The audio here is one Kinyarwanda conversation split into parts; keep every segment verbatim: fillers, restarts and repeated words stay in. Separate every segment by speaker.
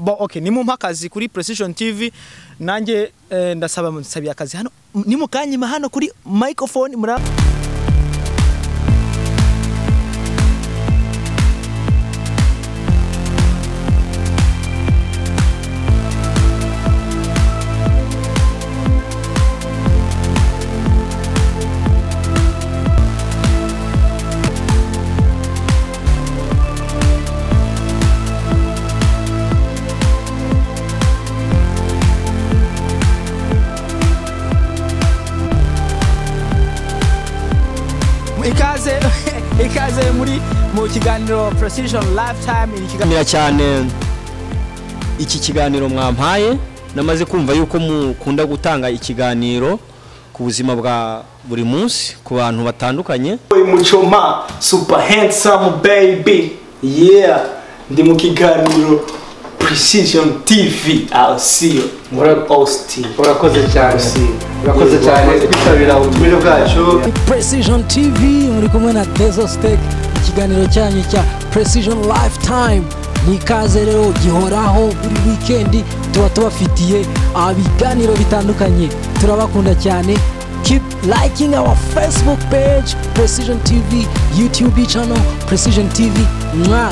Speaker 1: bo okay ni mu mpakazi kuri Precision T V nanjye eh, ndasaba musabiye akazi hano ni mukanyima hano kuri microphone mura ikaze ikaze muri mu kiganiro Precision Lifetime
Speaker 2: ikiganiro cyane iki kiganiro mwampaye namaze kumva yuko mukunda gutanga ikiganiro ku buzima bwa buri munsi ku bantu batandukanye
Speaker 3: Muchoma super handsome baby yeah ndi mu kiganiro Precision T V I'll see you muri post
Speaker 4: urakoze cyane urakoze cyane kwitabira utumiro bwacu
Speaker 5: Precision T V muri kumwe na Dezo Steak ikiganiro cyanyu cya Precision Lifetime ni kaze rero gihoraho buri weekend tuba tubafitiye abiganiro bitandukanye turabakunda cyane keep liking our Facebook page Precision T V YouTube channel Precision T V mwa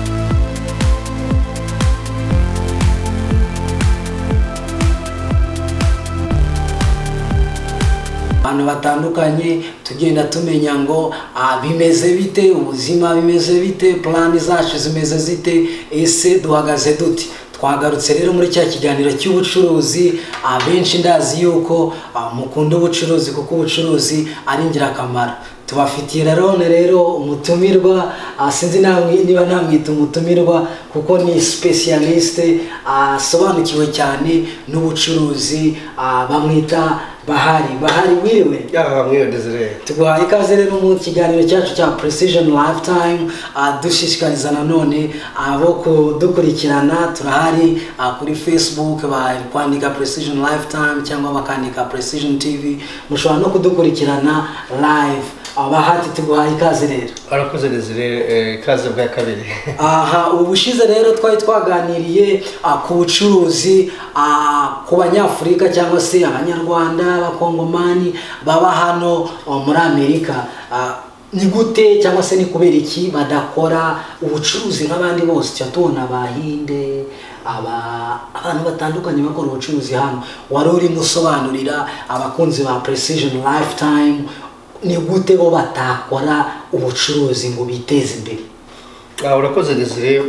Speaker 5: abantu batandukanye tugenda tumenya ngo bimeze bite ubuzima bimeze bite plan zacu zimeze zite ese duhagaze duti twagarutse rero muri cya kiganiro cy'ubucuruzi abenshi ndazi yuko mukunda ubucuruzi kuko ubucuruzi ari ingirakamaro tubafitiye rero rero umutumirwa sinzi namwe niba namwita umutumirwa kuko ni specialiste asobanukiwe cyane n'ubucuruzi bamwita Bahari Bahari wiriwe
Speaker 4: ya mwiyo Desire
Speaker 5: tuguhaye ikaze rero mu kiganiro cyacu cya Precision Lifetime dushishikariza nanone abo kudukurikirana turahari kuri Facebook bari kwandika Precision Lifetime cyangwa bakandika Precision T V mushobora no kudukurikirana live abahati tuguhaye ikaze rero
Speaker 4: arakoze Desire ikaze bwa kabiri
Speaker 5: aha ubushize rero twari twaganiriye ku bucuruzi ku banyafurika cyangwa se abanyarwanda abakongomani baba hano muri Amerika ni gute cyangwa se ni kubera iki badakora ubucuruzi nk'abandi bose cyo tubona abahinde aba abantu batandukanye bakora ubucuruzi hano wari uri musobanurira abakunzi ba Precision Lifetime ni gute bo batakora ubucuruzi ngo biteze imbere
Speaker 4: ah urakoze Desire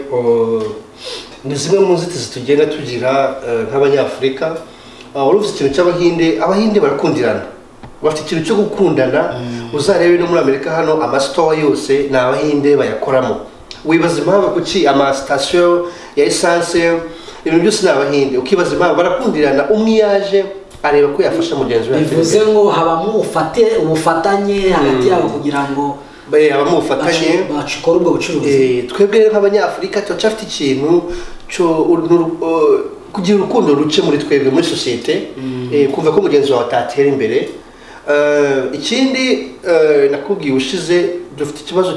Speaker 4: ni zimwe mu nzitizi tugenda tugira nk'abanyafurika urumva ikintu cy'abahinde abahinde barakundirana bafite ikintu cyo gukundana uzarebe no muri Amerika hano amastore yose na abahinde bayakoramo wibaza impamvu kuki ama station ya essence ibintu byose n'abahinde ukibaza impamvu barakundirana umwe yaje areba ko yafasha mugenzi we
Speaker 5: bivuze ngo habamo ufate ubufatanye hagati yabo kugira ngo
Speaker 4: baye habamo ubufatanye
Speaker 5: bacikora ubwo bucuruzi
Speaker 4: eh twebwe nk'abanyafurika twacafite ikintu cyo kugira urukundo ruce muri twebwe muri societe eh kumva ko mugenzi wawe atatera imbere eh ikindi nakubwiye ushize dufite ikibazo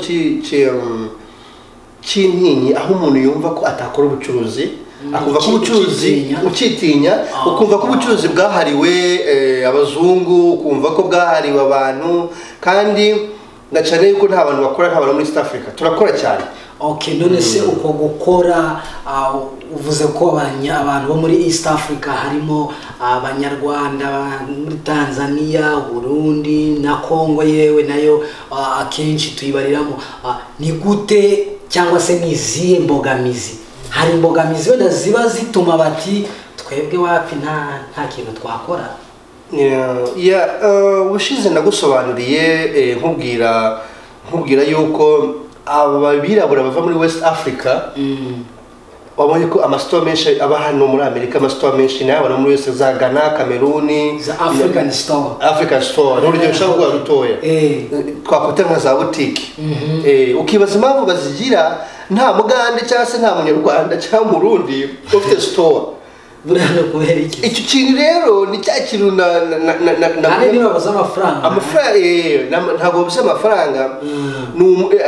Speaker 4: cy'intinyi aho umuntu yumva ko atakora ubucuruzi akumva ko ubucuruzi ukitinya ukumva ko ubucuruzi bwahariwe abazungu ukumva ko bwahariwe abantu kandi ndacane yuko nta bantu bakora nta bantu muri East Africa turakora cyane
Speaker 5: okay none se uko gukora uvuze ko abantu bo muri East Africa harimo abanyarwanda muri Tanzania Burundi na Kongo yewe nayo akenshi tuyibariramo ni gute cyangwa se niziye mbogamizi hari imbogamizi wenda ziba zituma bati twebwe wapi nta nta kintu twakora
Speaker 4: ya ubushize nagusobanuriye nkubwira nkubwira yuko ababirabura bava muri West Africa wabonye ko amastore menshi aba hano muri Amerika amastore menshi nayo no muri wese za Ghana Cameroon
Speaker 5: za African store
Speaker 4: African store n'urugero ushaka rutoya twakwita nka za boutique eh ukibaza impamvu bazigira nta mugande cyangwa se nta munyarwanda cyangwa murundi ufite store
Speaker 5: burano kubera iki
Speaker 4: icyo kintu rero ni cya kintu na na na
Speaker 5: ari niba baza amafaranga
Speaker 4: amafaranga eh ntago bisa amafaranga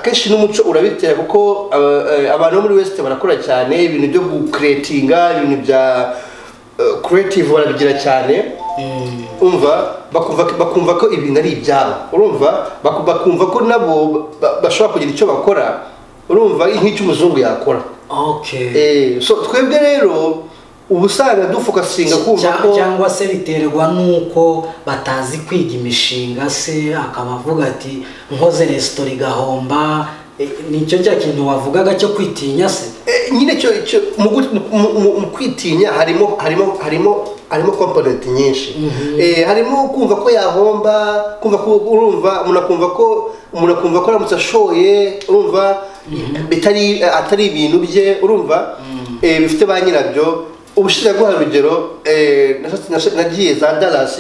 Speaker 4: akenshi n'umuco urabitera kuko abantu muri West barakora cyane ibintu byo gucreatinga ibintu bya creative barabigira cyane umva bakumva bakumva ko ibintu ari ibyabo urumva bakumva ko nabo bashobora kugira icyo bakora urumva nk'icyo umuzungu yakora.
Speaker 5: Okay.
Speaker 4: Eh so twebwe rero ubusanga dufokasinga kumva ko
Speaker 5: cyangwa se biterwa nuko batazi kwiga imishinga se akabavuga ati nkoze restaurant igahomba nicyo cya kintu wavugaga cyo kwitinya se.
Speaker 4: Nyine cyo mu kwitinya harimo harimo harimo harimo component nyinshi. Eh harimo kumva ko yahomba kumva ko urumva munakumva ko munakumva ko aramutse ashoye urumva bitari atari ibintu bye urumva eh bifite ba nyirabyo. Ubushize guha urugero eh nagiye za Dallas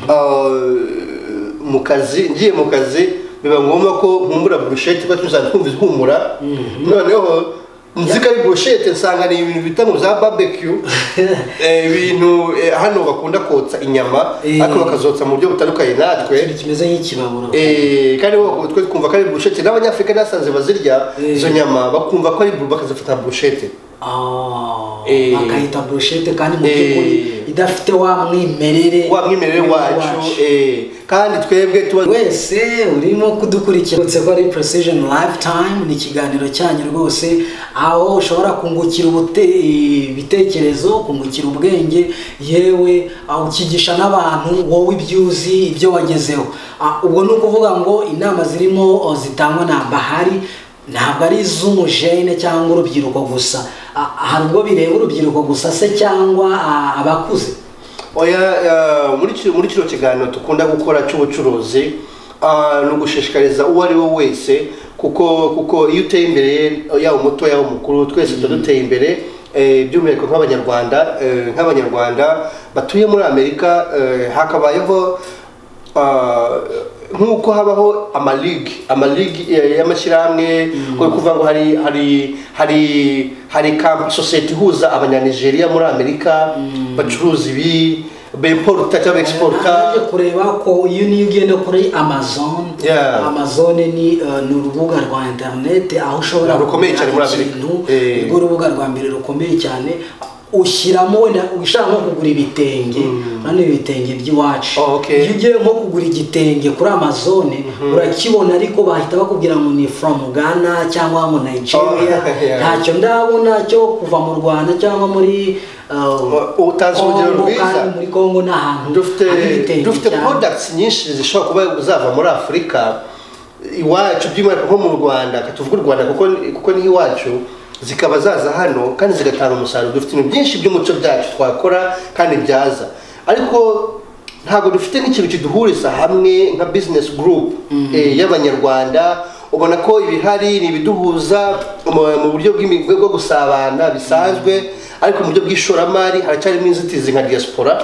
Speaker 4: mu kazi ngiye mu kazi biba ngombwa ko nkumbura brushette ko tuzana kumva ihumura noneho nzika ari brushette nsanga ni ibintu bita mu za barbecue eh ibintu hano bakunda kotsa inyama ariko bakazotsa mu buryo butandukanye natwe
Speaker 5: kimeze nk'ikibaburo
Speaker 4: eh kandi twe twumva ko ari brushette n'abanyafrika nasanze bazirya izo nyama bakumva ko ari bakazifata brushette.
Speaker 5: Ah, eh, bakayita brushette kandi mu by'ukuri idafite wa mwimerere
Speaker 4: wa mwimerere wacu eh kandi twebwe tuba
Speaker 5: wese urimo kudukurikira ko ari Precision Lifetime ni ikiganiro cyanyu rwose aho ushobora kungukira ubute ibitekerezo kungukira ubwenge yewe ukigisha n'abantu wowe ibyuzi ibyo wagezeho. Ubwo ni ukuvuga ngo inama zirimo zitangwa na Bahari ntabwo ari iz'umujene cyangwa urubyiruko gusa, hari ubwo bireba urubyiruko gusa se cyangwa abakuze?
Speaker 4: Oya muri muri kino kiganiro tukunda gukora cy'ubucuruzi no gushishikariza uwo ari we wese kuko kuko iyo uteye imbere ya umuto ya umukuru twese tuduteye imbere by'umwihariko nk'abanyarwanda nk'abanyarwanda batuye muri Amerika hakabayeho nkuko habaho amaligue amaligue y'amashyirahamwe ko kuvuga ngo hari hari hari hari camp society huza abanyanigeria muri Amerika bacuruza ibi bimporta cyangwa exporta
Speaker 5: kureba ko iyo niyo ugenda kuri Amazon
Speaker 4: yeah.
Speaker 5: Amazon ni uh, ni urubuga rwa internet aho ushobora
Speaker 4: rukomeye cyane muri Amerika
Speaker 5: urwo eh. rubuga rwa mbere rukomeye cyane ushyiramo wenda ushaka nko kugura ibitenge hano ibitenge by'iwacu iyo ugiye nko kugura igitenge kuri Amazon urakibona ariko bahita bakubwira ngo ni from Ghana cyangwa mu Nigeria ntacyo ndabona cyo kuva mu Rwanda cyangwa muri
Speaker 4: utazi urugero rwiza
Speaker 5: muri Congo n'ahantu
Speaker 4: dufite dufite products nyinshi zishobora kuba uzava muri Afrika iwacu by'imana nko mu Rwanda katuvuga u Rwanda kuko kuko ni iwacu zikaba zaza hano kandi zigatanga umusaruro. Dufite ibintu byinshi by'umuco byacu twakora kandi byaza ariko ntabwo dufite n'ikintu kiduhuriza hamwe nka business group y'abanyarwanda. Ubona ko ibihari ni ibiduhuza mu buryo bw'imigwe bwo gusabana bisanzwe ariko mu buryo bw'ishoramari haracyarimo inzitizi nka diaspora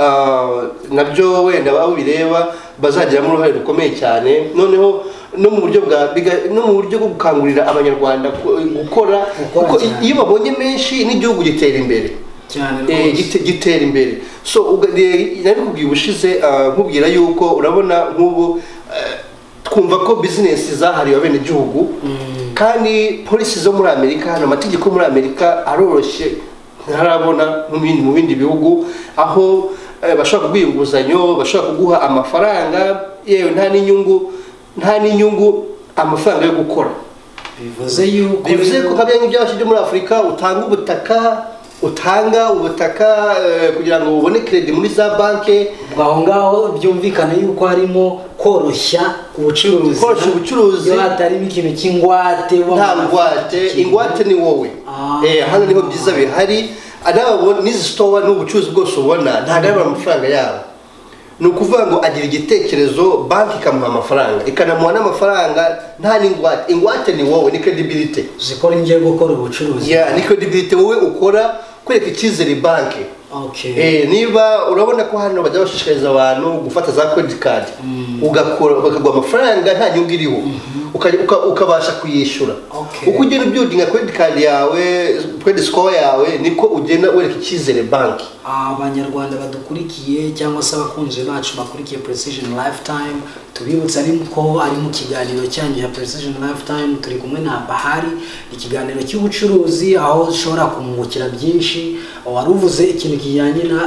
Speaker 4: nabyo wenda babo bireba bazagiramo uruhare rukomeye cyane noneho no mu buryo bwa no mu buryo bwo gukangurira abanyarwanda gukora kuko iyo babonye menshi n'igihugu gitera imbere
Speaker 5: cyane
Speaker 4: rwose gitera imbere. So nari kubwira ubushize nkubwira yuko urabona nk'ubu twumva ko business zahariwe abene gihugu kandi policy zo muri Amerika hano amategeko muri Amerika aroroshye ntarabona mu bindi bihugu aho bashobora kuguha inguzanyo bashobora kuguha amafaranga yewe nta n'inyungu nta n'inyungu amafaranga yo gukora.
Speaker 5: Bivuze yuko
Speaker 4: bivuze ko kabya nk'ibyabashije muri Afrika utanga ubutaka utanga ubutaka kugira ngo ubone credit muri za banke
Speaker 5: bwaho ngaho byumvikana yuko harimo koroshya ubucuruzi
Speaker 4: koroshya ubucuruzi
Speaker 5: hatarimo ikintu cy'ingwate
Speaker 4: nta ngwate ingwate ni wowe eh hano niho byiza bihari anababona n'izi store n'ubucuruzi bwose ubona ntagaraba amafaranga yabo. Ni ukuvuga ngo agira igitekerezo banki ikamuha amafaranga ikanamuha n'amafaranga nta n'ingwate. Ingwate ni wowe ni credibility
Speaker 5: zikora ngiye gukora ubucuruzi
Speaker 4: yeah ni credibility wowe ukora kwereka icyizere banki
Speaker 5: Okay.
Speaker 4: Eh, niba urabona ko hano bajya bashishikariza abantu gufata za credit card ugakora bakagwa amafaranga nta nyungu iriho ukabasha kuyishyura uko ugenda building credit card yawe credit score yawe niko ugenda wereka icyizere banki.
Speaker 5: Abanyarwanda badukurikiye cyangwa se abakunzi bacu bakurikiye Precision Lifetime tubibutsa ariko ari mu kiganiro cyanyu ya Precision Lifetime turi kumwe na Bahari ikiganiro cy'ubucuruzi aho ushobora kumungukira byinshi waruvuze ikintu kijyanye na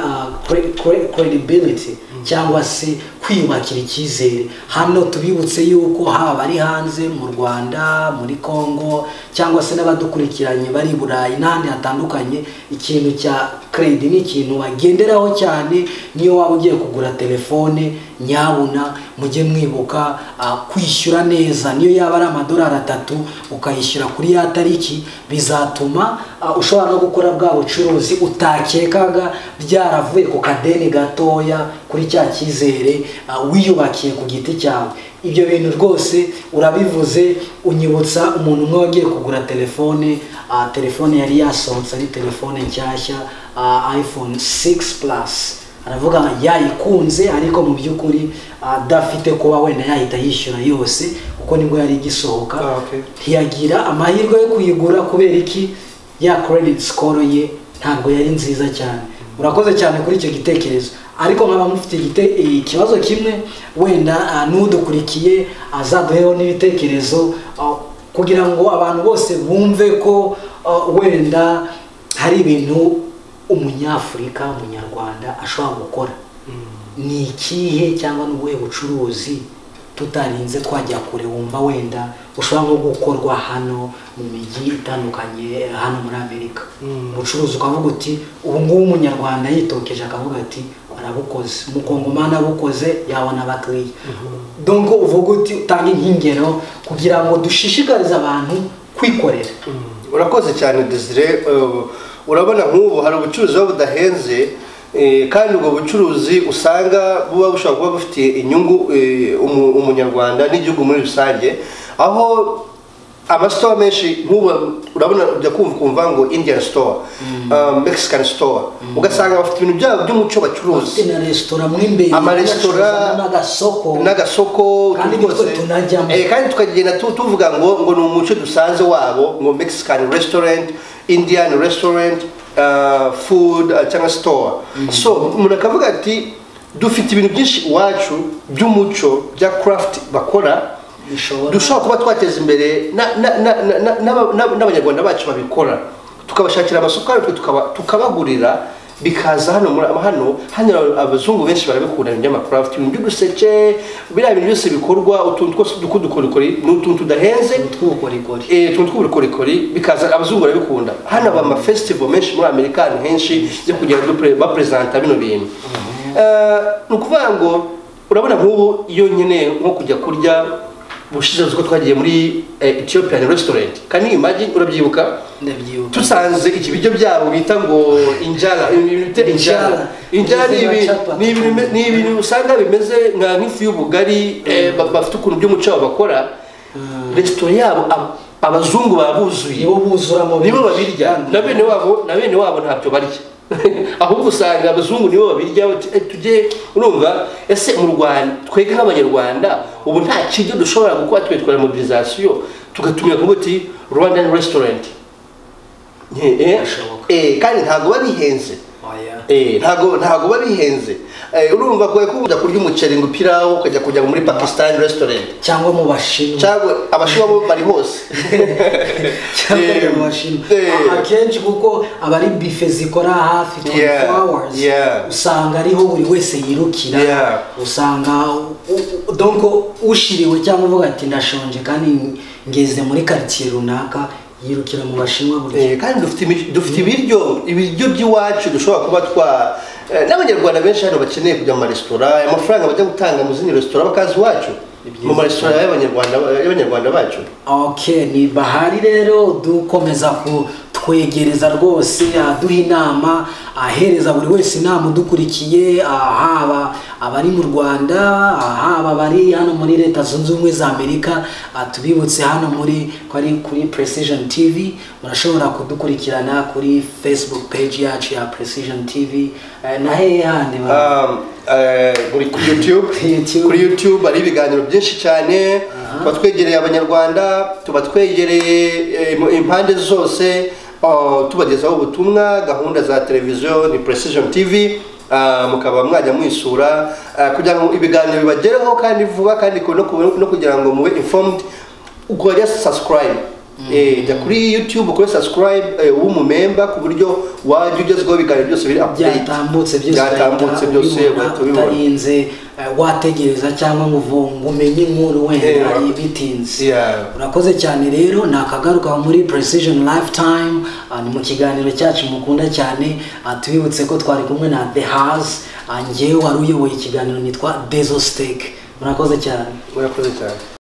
Speaker 5: uh, credibility cyangwa se kwiyubakira icyizere. Hano tubibutse yuko haba ari hanze mu Rwanda muri Congo cyangwa se n'abadukurikiranye bari Burayi n'ahandi hatandukanye ikintu cya credit ni ikintu bagenderaho cyane. Niyo waba ugiye kugura telefone nyabuna mujye mwibuka uh, kwishyura neza niyo yaba ari amadolari atatu ukayishyura kuri ya tariki bizatuma uh, ushobora no gukora bwa bucuruzi utakekaga byaravuye ku kadeni gatoya kuri cya cyizere uh, wiyubakiye ku giti cyawe. Ibyo bintu rwose urabivuze unyibutsa umuntu umwe wagiye kugura telefone uh, telefone yari yasohotse ari telefone nshyashya uh, iPhone six plus aravuga yayikunze ariko mu by'ukuri adafite kuba wenda yahita yishyura yose kuko nibwo yari igisohoka.
Speaker 4: Ah, okay.
Speaker 5: Ntiyagira amahirwe yo kuyigura kubera iki ya credit score ye ntabwo yari nziza cyane. Urakoze cyane kuri icyo gitekerezo ariko nkaba mufite ikibazo kimwe wenda uh, n'udukurikiye azaduheho n'ibitekerezo uh, kugira ngo abantu bose bumve ko uh, wenda hari ibintu umunyafurika umunyarwanda ashobora gukora. Mm. Ni ikihe cyangwa n'ubuhe bucuruzi tutarinze twajya kure wumva wenda ushobora nko gukorwa hano mu mijyi itandukanye hano muri Amerika. Mm. Ubucuruzi ukavuga uti ubu ngubu umunyarwanda yitokeje akavuga ati arabukoze umukongomani abukoze yabona abakiriya. Mm-hmm. Donc uvuga uti utanga inkingero kugira ngo dushishikarize abantu kwikorera.
Speaker 4: Mm. Urakoze cyane Desire. Uh, urabona nk'ubu hari ubucuruzi budahenze eh, kandi ubwo bucuruzi usanga buba bushobora kuba bufitiye inyungu eh, umu, umunyarwanda n'igihugu muri rusange aho amasitore menshi nk'ubu urabona ujya kumva kumva ngo Indian store, mm. um, Mexican store, mm. ugasanga bafite ibintu byabo by'umuco bacuruza
Speaker 5: na restaurant mw'imbere
Speaker 4: amaresitora
Speaker 5: n'agasoko
Speaker 4: n'agasoko
Speaker 5: kandi tunajyamo
Speaker 4: eh kandi tukagenda tuvuga ngo ngo ni umuco dusanze wabo ngo Mexican restaurant, Indian restaurant, uh, food uh, cyangwa store. Mm. So umuntu akavuga ati dufite ibintu byinshi iwacu by'umuco bya craft bakora dushobora kuba twateza imbere n'abanyarwanda bacu babikora tukabashakira amasoko ariko tukabagurira bikaza hano muri hano hano abazungu benshi barabikunda ibyo craft ibintu by'uduseke biriya bintu byose bikorwa utuntu twose dukudukorikori n'utuntu tudahenze
Speaker 5: tw'ubukorikori
Speaker 4: eh utuntu tw'ubukorikori bikaza abazungu barabikunda hano aba ama festival menshi muri Amerika henshi yo kugera ba presenta bino bintu. Eh nukuvuga ngo urabona nk'ubu iyo nyene nko kujya kurya bushize uko twagiye muri eh, Ethiopian restaurant can you imagine urabyibuka
Speaker 5: ndabyibuka
Speaker 4: tusanze iki bijyo byabo bita ngo injala ibintu injala injala ni ibintu ni ibintu usanga bimeze nka nk'ifu y'ubugari eh, bafite ukuntu by'umuco bakora. Mm. Restaurant yabo abazungu babuzuye
Speaker 5: nibo buzura mu
Speaker 4: nibo babirya na bene wabo na bene wabo ntabyo barya ahubwo usanga abazungu nibo babirya tujye urumva ese mu Rwanda twege nk'abanyarwanda ubu nta kijyo dushobora gukora twitwara mobilisation tugatumira ngo uti Rwandan restaurant eh eh kandi ntago babihenze eh ntago ntago babihenze eh urumva ko kujya kurya umuceri ngo pirawo ukajya kujya muri Pakistan restaurant
Speaker 5: cyangwa mu Bashinwa
Speaker 4: cyangwa abashinwa bo bari hose
Speaker 5: cyangwa mu Bashinwa akenshi kuko abari buffet zikora hafi twenty-four hours usanga ariho buri wese yirukira usanga donc ushiriwe cyangwa uvuga ati ndashonje kandi ngeze muri quartier runaka yirukira mu Bashinwa buri
Speaker 4: eh kandi dufite dufite ibiryo ibiryo by'iwacu dushobora kuba twa n'abanyarwanda benshi hano bakeneye kujya mu restaurant amafaranga bajya gutanga mu zindi restaurant bakazi wacu mu restaurant y'abanyarwanda y'abanyarwanda bacu.
Speaker 5: Okay, ni Bahari rero dukomeza ku atwegereza rwose aduha inama ahereza buri wese inama udukurikiye haba abari mu Rwanda haba abari hano muri Leta Zunze Ubumwe za Amerika tubibutse hano muri kuri kuri Precision T V murashobora kudukurikirana kuri Facebook page yacu ya Precision T V na hehe handi
Speaker 4: muri YouTube kuri YouTube ari ibiganiro byinshi cyane tuba twegereye abanyarwanda tuba twegereye impande zose tubagezaho ubutumwa gahunda za televiziyo ni Precision T V mukaba mwajya mwisura kugira ngo ibiganiro bibagereho kandi vuba kandi no kugira ngo mube informed ukora subscribe eh jya kuri YouTube ukore subscribe w'umumemba ku buryo wajya ugezweho ibiganiro byose biri update
Speaker 5: byatambutse byose
Speaker 4: byatambutse byose
Speaker 5: utarinze wategereza cyangwa ngo umenye inkuru wenda ibitinze urakoze cyane rero nakagaruka muri Precision Lifetime ni mu kiganiro cyacu mukunda cyane tubibutse ko twari kumwe na The House ngewe wari uyoboye ikiganiro nitwa Dezo Steak murakoze cyane
Speaker 4: murakoze cyane